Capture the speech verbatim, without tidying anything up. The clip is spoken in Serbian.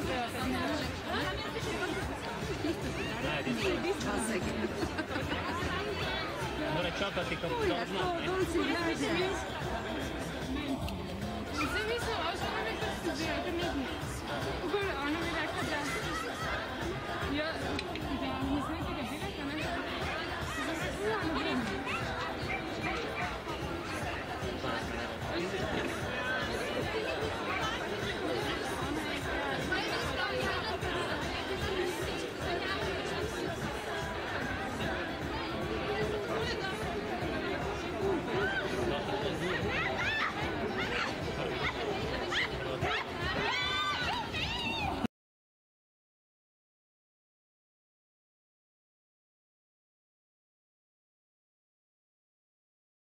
Allora cioccolati con torno. Non si vede. Vse mi se oša ne veš, da se zira, ker ne bi. Ugor, ona mi rekla, da... Ja, da ne smete ga delati, ne? Ja, ne grem. Basta.